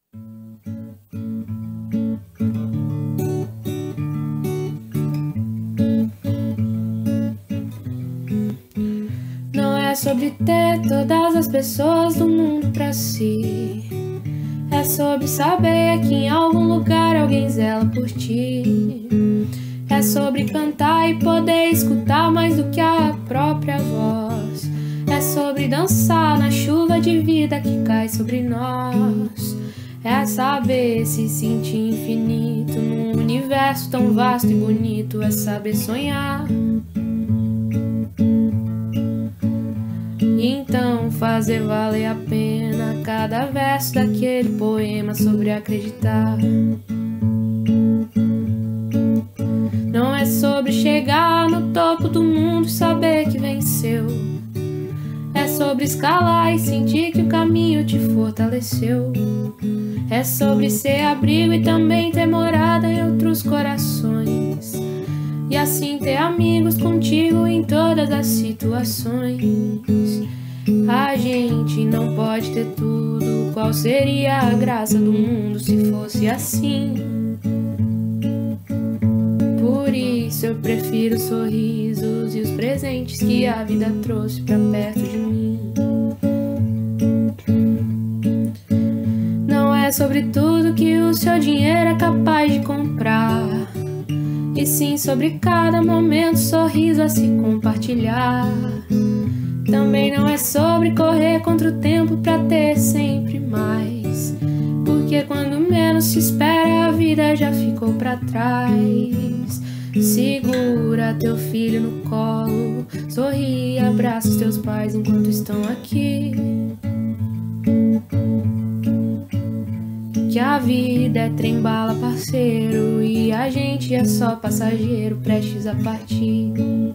Não é sobre ter todas as pessoas do mundo pra si. É sobre saber que em algum lugar alguém zela por ti. É sobre cantar e poder escutar mais do que a própria voz. É sobre dançar na chuva de vida que cai sobre nós. É saber se sentir infinito num universo tão vasto e bonito. É saber sonhar. Então fazer valer a pena cada verso daquele poema sobre acreditar. Não é sobre chegar no topo do mundo e saber que venceu. É sobre escalar e sentir que o caminho te fortaleceu. É sobre ser abrigo e também ter morada em outros corações. E assim ter amigos contigo em todas as situações. A gente não pode ter tudo. Qual seria a graça do mundo se fosse assim? Por isso eu prefiro os sorrisos e os presentes que a vida trouxe pra perto de mim. Não é sobre tudo que o seu dinheiro é capaz de comprar, e sim sobre cada momento, sorriso a se compartilhar. Também não é sobre correr contra o tempo pra ter sempre mais, porque quando menos se espera a vida já ficou pra trás. Segura teu filho no colo, sorri e abraça os teus pais enquanto estão aqui. Que a vida é trem-bala, parceiro, e a gente é só passageiro prestes a partir.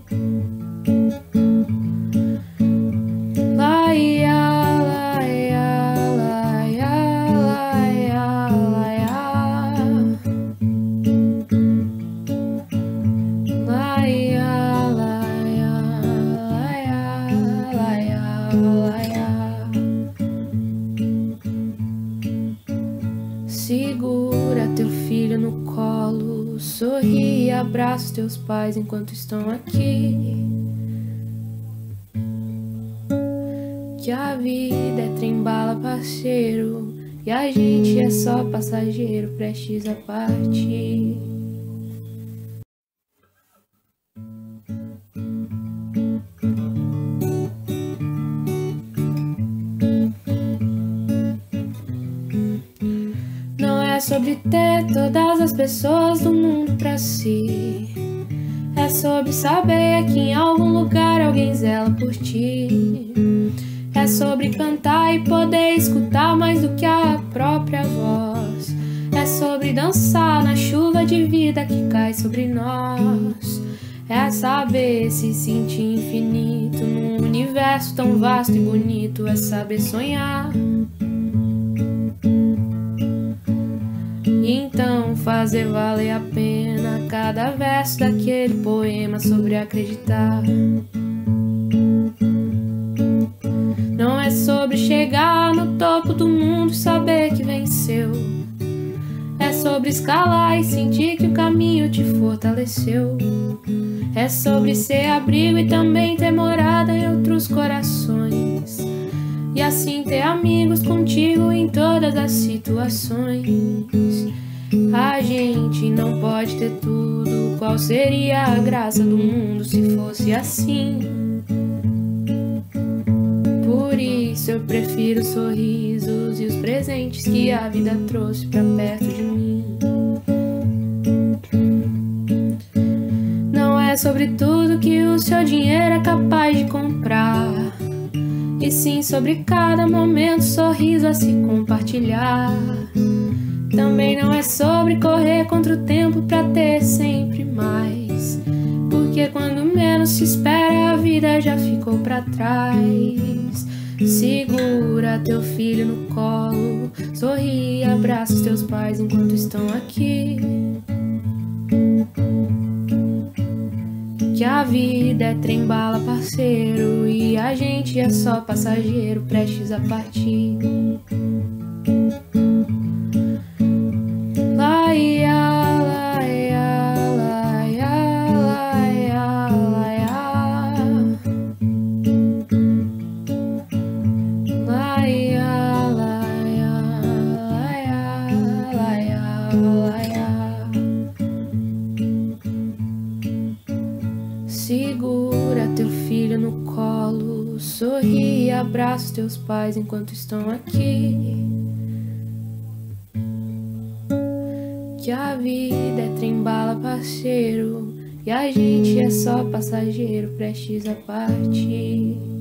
Segura teu filho no colo, sorri e abraça os teus pais enquanto estão aqui. Que a vida é trem-bala, parceiro, e a gente é só passageiro prestes a partir. É sobre ter todas as pessoas do mundo pra si. É sobre saber que em algum lugar alguém zela por ti. É sobre cantar e poder escutar mais do que a própria voz. É sobre dançar na chuva de vida que cai sobre nós. É saber se sentir infinito num universo tão vasto e bonito. É saber sonhar. Então fazer valer a pena cada verso daquele poema sobre acreditar. Não é sobre chegar no topo do mundo e saber que venceu. É sobre escalar e sentir que o caminho te fortaleceu. É sobre ser abrigo e também ter morada em outros corações. E assim ter amigos contigo em todas as situações. A gente não pode ter tudo. Qual seria a graça do mundo se fosse assim? Por isso eu prefiro os sorrisos e os presentes que a vida trouxe pra perto de mim. Não é sobre tudo que o seu dinheiro é capaz de comprar, e sim sobre cada momento, sorriso a se compartilhar. Também não é sobre correr contra o tempo pra ter sempre mais, porque quando menos se espera a vida já ficou pra trás. Segura teu filho no colo, sorri e abraça os teus pais enquanto estão aqui. Que a vida é trem-bala, parceiro, e a gente é só passageiro prestes a partir. Segura teu filho no colo, sorri e abraça os teus pais enquanto estão aqui. Que a vida é trem-bala, parceiro, e a gente é só passageiro prestes a partir.